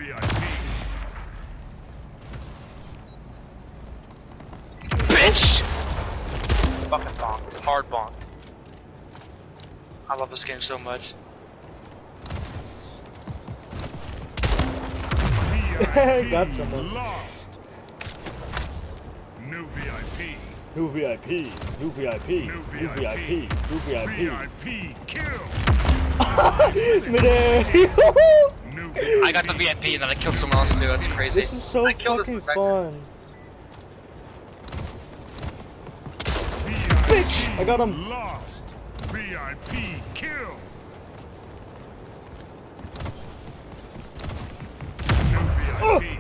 VIP. Bitch! Fucking bonk. Hard bonk. I love this game so much. Got someone. Lost. New VIP. New VIP. New VIP. New New VIP. New VIP. VIP kill. Midair. New I got the VIP and then I killed someone else too. That's crazy. This is so I killed fucking this guy. fun. VIP Bitch! I got him. Lost. VIP kill. New VIP.